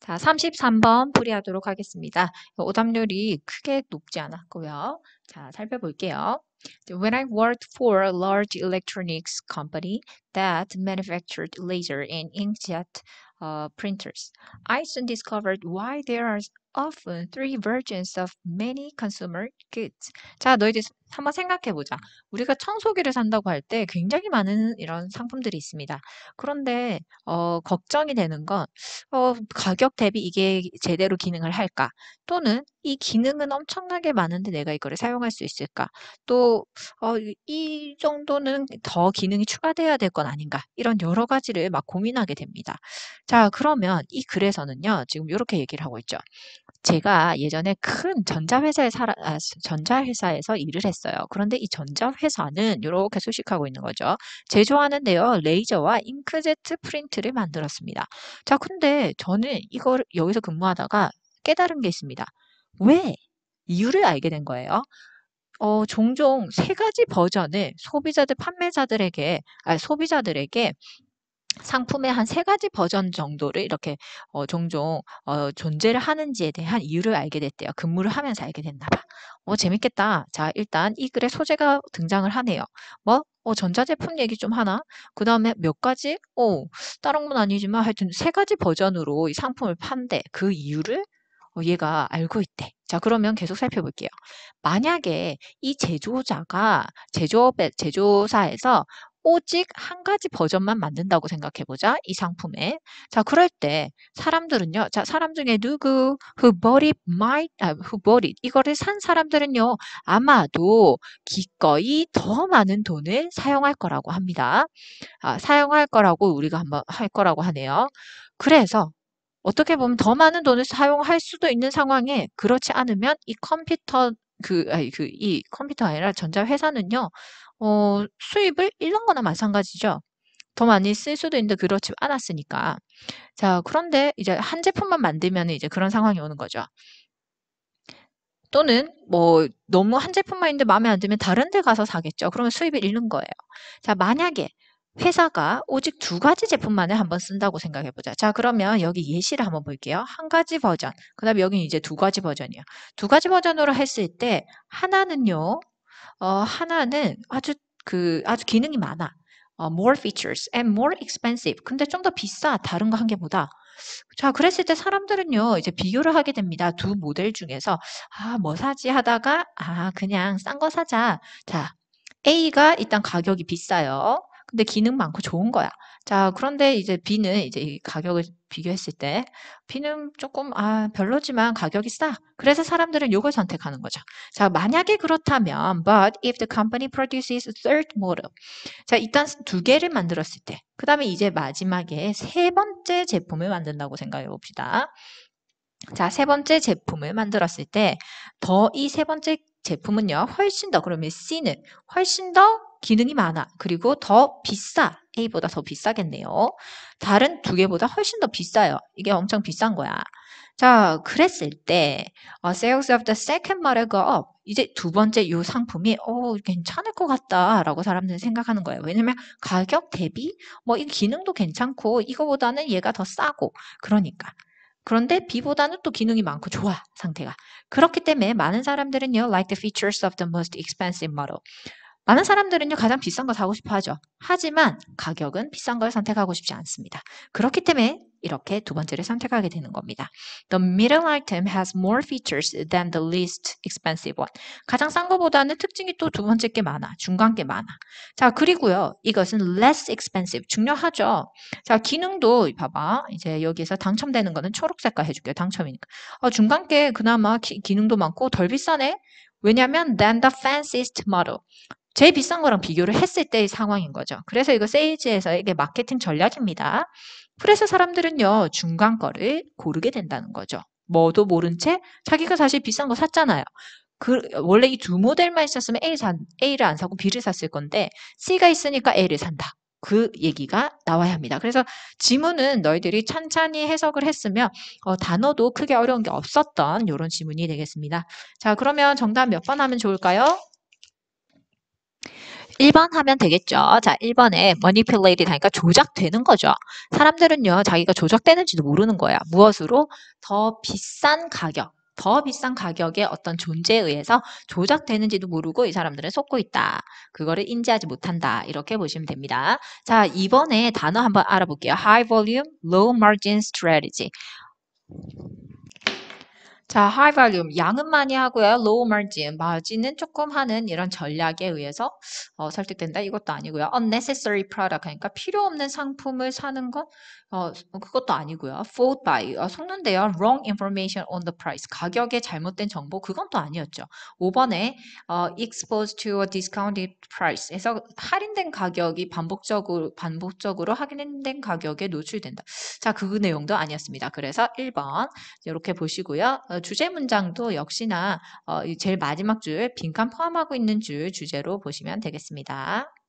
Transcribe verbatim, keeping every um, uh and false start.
자, 삼십삼 번 풀이하도록 하겠습니다. 오답률이 크게 높지 않았고요. 자, 살펴볼게요. When I worked for a large electronics company that manufactured laser and inkjet uh, printers, I soon discovered why there are often three versions of many consumer goods. 자, 너희들 한번 생각해보자. 우리가 청소기를 산다고 할 때 굉장히 많은 이런 상품들이 있습니다. 그런데 어, 걱정이 되는 건 어, 가격 대비 이게 제대로 기능을 할까? 또는 이 기능은 엄청나게 많은데 내가 이거를 사용할 수 있을까? 또, 어, 이- 이 정도는 더 기능이 추가돼야 될 건 아닌가? 이런 여러 가지를 막 고민하게 됩니다. 자, 그러면 이 글에서는요, 지금 이렇게 얘기를 하고 있죠. 제가 예전에 큰 전자회사에 살아, 아, 전자회사에서 일을 했어요. 그런데 이 전자회사는 이렇게 소식하고 있는 거죠. 제조하는데요, 레이저와 잉크제트 프린트를 만들었습니다. 자, 근데 저는 이걸 여기서 근무하다가 깨달은 게 있습니다. 왜? 이유를 알게 된 거예요. 어, 종종 세 가지 버전을 소비자들, 판매자들에게, 아, 소비자들에게 상품의 한 세 가지 버전 정도를 이렇게 어, 종종 어, 존재를 하는지에 대한 이유를 알게 됐대요. 근무를 하면서 알게 됐나 봐. 어, 재밌겠다. 자, 일단 이 글에 소재가 등장을 하네요. 뭐? 어, 전자제품 얘기 좀 하나? 그 다음에 몇 가지? 어, 다른 건 아니지만 하여튼 세 가지 버전으로 이 상품을 판대. 그 이유를 어, 얘가 알고 있대. 자, 그러면 계속 살펴볼게요. 만약에 이 제조자가 제조업에, 제조사에서 오직 한 가지 버전만 만든다고 생각해 보자. 이 상품에. 자, 그럴 때 사람들은요. 자, 사람 중에 누구 who bought it might 아, who bought it 이거를 산 사람들은요. 아마도 기꺼이 더 많은 돈을 사용할 거라고 합니다. 아, 사용할 거라고 우리가 한번 할 거라고 하네요. 그래서 어떻게 보면 더 많은 돈을 사용할 수도 있는 상황에 그렇지 않으면 이 컴퓨터 그, 아니, 그, 이 컴퓨터 아니라 전자회사는요, 어, 수입을 잃는 거나 마찬가지죠. 더 많이 쓸 수도 있는데 그렇지 않았으니까. 자, 그런데 이제 한 제품만 만들면 이제 그런 상황이 오는 거죠. 또는 뭐 너무 한 제품만 있는데 마음에 안 들면 다른 데 가서 사겠죠. 그러면 수입을 잃는 거예요. 자, 만약에 회사가 오직 두 가지 제품만을 한번 쓴다고 생각해 보자. 자, 그러면 여기 예시를 한번 볼게요. 한 가지 버전. 그다음에 여기는 이제 두 가지 버전이에요. 두 가지 버전으로 했을 때 하나는요. 어, 하나는 아주 그 아주 기능이 많아. 어, more features and more expensive. 근데 좀 더 비싸. 다른 거 한 개보다. 자, 그랬을 때 사람들은요, 이제 비교를 하게 됩니다. 두 모델 중에서, 아, 뭐 사지 하다가, 아, 그냥 싼 거 사자. 자, A가 일단 가격이 비싸요. 근데 기능 많고 좋은 거야. 자, 그런데 이제 B는 이제 이 가격을 비교했을 때, B는 조금, 아, 별로지만 가격이 싸. 그래서 사람들은 이걸 선택하는 거죠. 자, 만약에 그렇다면, but if the company produces a third model, 자, 일단 두 개를 만들었을 때, 그 다음에 이제 마지막에 세 번째 제품을 만든다고 생각해 봅시다. 자, 세 번째 제품을 만들었을 때, 더 이 세 번째 제품은요, 훨씬 더, 그러면 C는 훨씬 더 기능이 많아. 그리고 더 비싸. A보다 더 비싸겠네요. 다른 두 개보다 훨씬 더 비싸요. 이게 엄청 비싼 거야. 자, 그랬을 때, 어, sales of the second model go up. 이제 두 번째 이 상품이, 어, 괜찮을 것 같다라고 사람들은 생각하는 거예요. 왜냐면 가격 대비, 뭐, 이 기능도 괜찮고, 이거보다는 얘가 더 싸고, 그러니까. 그런데 B보다는 또 기능이 많고 좋아, 상태가. 그렇기 때문에 많은 사람들은요, like the features of the most expensive model. 많은 사람들은요, 가장 비싼 거 사고 싶어 하죠. 하지만 가격은 비싼 걸 선택하고 싶지 않습니다. 그렇기 때문에 이렇게 두 번째를 선택하게 되는 겁니다. The middle item has more features than the least expensive one. 가장 싼 거보다는 특징이 또 두 번째 게 많아. 중간 게 많아. 자, 그리고요, 이것은 less expensive. 중요하죠. 자, 기능도 봐봐. 이제 여기서 당첨되는 거는 초록 색깔 해줄게요. 당첨이니까. 어, 중간 게 그나마 기, 기능도 많고 덜 비싸네. 왜냐면 than the fanciest model. 제일 비싼 거랑 비교를 했을 때의 상황인 거죠. 그래서 이거 세일즈에서 이게 마케팅 전략입니다. 그래서 사람들은요, 중간 거를 고르게 된다는 거죠. 뭐도 모른 채 자기가 사실 비싼 거 샀잖아요. 그, 원래 이 두 모델만 있었으면 A 산, A를 안 사고 B를 샀을 건데 C가 있으니까 A를 산다. 그 얘기가 나와야 합니다. 그래서 지문은 너희들이 찬찬히 해석을 했으면 어, 단어도 크게 어려운 게 없었던 이런 지문이 되겠습니다. 자, 그러면 정답 몇 번 하면 좋을까요? 일 번 하면 되겠죠. 자, 일 번에 manipulated 하니까 조작되는 거죠. 사람들은요, 자기가 조작되는지도 모르는 거야. 무엇으로? 더 비싼 가격, 더 비싼 가격의 어떤 존재에 의해서 조작되는지도 모르고 이 사람들은 속고 있다. 그거를 인지하지 못한다. 이렇게 보시면 됩니다. 자, 이번에 단어 한번 알아볼게요. high volume, low margin strategy. 자, high volume, 양은 많이 하고요. low margin, 마진은 조금 하는 이런 전략에 의해서 어, 설득된다. 이것도 아니고요. unnecessary product, 그러니까 필요 없는 상품을 사는 건 어, 그것도 아니고요. fooled by, 어, 속는데요. wrong information on the price, 가격에 잘못된 정보, 그건 또 아니었죠. 오 번에 어, exposed to a discounted price, 에서 할인된 가격이 반복적으로, 반복적으로 할인된 가격에 노출된다. 자, 그 내용도 아니었습니다. 그래서 일 번 이렇게 보시고요. 어, 주제 문장도 역시나 어, 제일 마지막 줄 빈칸 포함하고 있는 줄 주제로 보시면 되겠습니다.